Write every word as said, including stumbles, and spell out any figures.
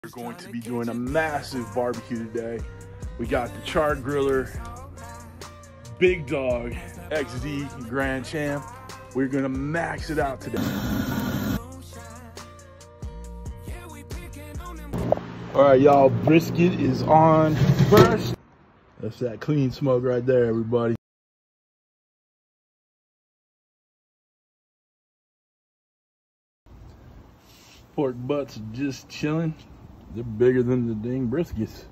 We're going to be doing a massive barbecue today. We got the Char-Griller Big Dog X D Grand Champ. We're gonna max it out today. All right, y'all, brisket is on first. That's that clean smoke right there, everybody. Pork butts are just chilling. They're bigger than the dang briskets.